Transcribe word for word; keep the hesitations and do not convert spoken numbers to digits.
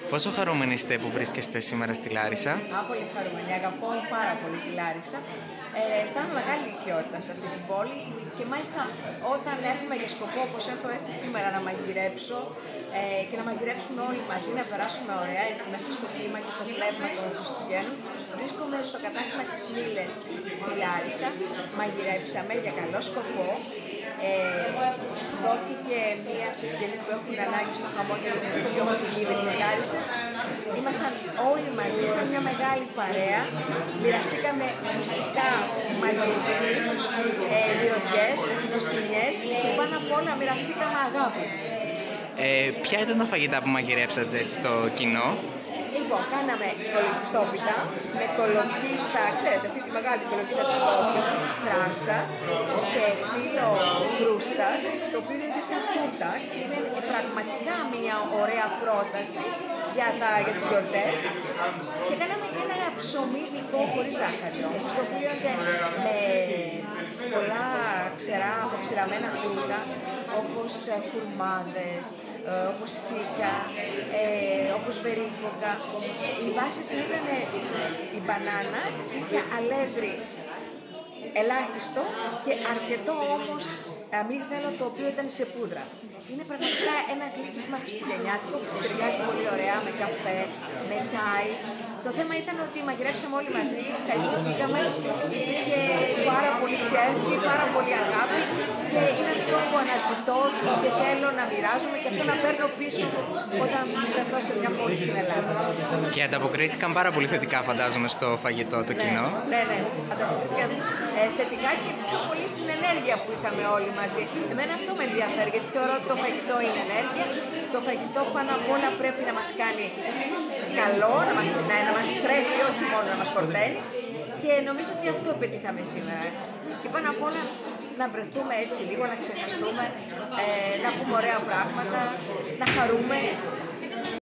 Πόσο χαρούμενοι είστε που βρίσκεστε σήμερα στη Λάρισα? Α, πολύ χαρούμενη. Αγαπώ πάρα πολύ τη Λάρισα. Ε, αισθάνομαι μεγάλη οικειότητα σε αυτή την πόλη και μάλιστα όταν έχουμε για σκοπό, όπως έχω έρθει σήμερα, να μαγειρέψω ε, και να μαγειρέψουμε όλοι μαζί, να περάσουμε ωραία έτσι, μέσα στο κλίμα και στο πνεύμα των Χριστουγέννων, βρίσκομαι στο κατάστημα της Μίλερ στη Λάρισα. Μαγειρέψαμε για καλό σκοπό. Ε, δόθηκε μια συσκευή που έχουν ανάγκη στο χαμόγελο του παιδιού με την Μίλερ της Λάρισας. Ήμασταν όλοι μαζί σαν μια μεγάλη παρέα. Μοιραστήκαμε μυστικά μαγειρικές, ε, μυρωδιές, νοστιμιές και πάνω απ' όλα μοιραστήκαμε αγάπη. Ε, ποια ήταν τα φαγητά που μαγειρέψατε έτσι στο κοινό? Λοιπόν, κάναμε κολοκυθόπιτα με κολοκύθα, ξέρετε, αυτή τη μεγάλη κολοκύθα του κόκκινου, κράσα, σε φύλλο κρούστας, το οποίο είναι σαν τούτα και είναι πραγματικά μια ωραία πρόταση για, τα, για τις γιορτές. Και κάναμε και ένα ψωμί γλυκό χωρίς ζάχαρη όμως, το οποίο είναι με πολλά ξερά, αποξηραμένα φρούτα, όπως χουρμάδες, όπως σίκα, ε, όπως βερίκοκα. Η βάση του ήταν η μπανάνα, είχε αλεύρι ελάχιστο και αρκετό όμως αμύγδαλο, το οποίο ήταν σε πούδρα. Είναι πραγματικά ένα γλύκισμα χριστουγεννιάτικο που ταιριάζει πολύ ωραία με καφέ, με τσάι. Το θέμα ήταν ότι μαγειρέψαμε όλοι μαζί, ευχαριστήκαμε, υπήρχε πάρα πολύ κέφι, πάρα πολύ αγάπη και είναι αυτό που αναζητώ και θέλω να μοιράζομαι και αυτό να παίρνω πίσω όταν βρεθώ σε μια πόλη στην Ελλάδα. Και ανταποκρίθηκαν πάρα πολύ θετικά, φαντάζομαι, στο φαγητό το κοινό. Ναι, ναι, ναι. Ανταποκρίθηκαν ε, θετικά και πιο πολύ στην ενέργεια που είχαμε όλοι μαζί. Εμένα αυτό με ενδιαφέρει, γιατί θεωρώ ότι το φαγητό είναι ενέργεια. Το φαγητό πάνω απ' όλα πρέπει να μας κάνει καλό, να μας, να, να μας τρέφει, όχι μόνο να μας χορταίνει. Και νομίζω ότι αυτό πετύχαμε σήμερα. Και πάνω απ' όλα να βρεθούμε έτσι λίγο, να ξεχαστούμε, ε, να πούμε ωραία πράγματα, να χαρούμε.